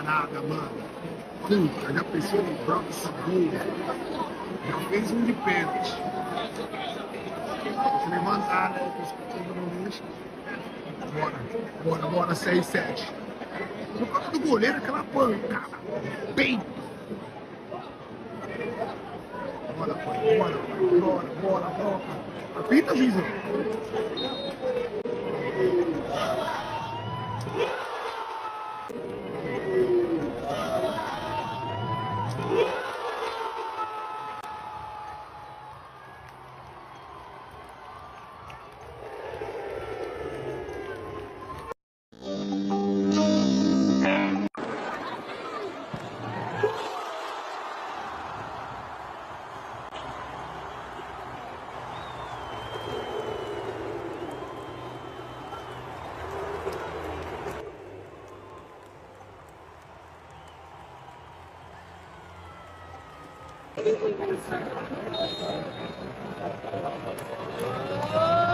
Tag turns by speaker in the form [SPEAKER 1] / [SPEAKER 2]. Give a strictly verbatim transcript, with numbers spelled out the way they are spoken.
[SPEAKER 1] parada, mano. Puta, já pensou no próximo gol? Já fez um de pênalti. Se levantar, né? No lixo. Bora, bora, bora, seis, sete. No canto do goleiro, aquela pancada. Peito. Bora, bora, bora, bora, bora. Apita, Juizão. Oh!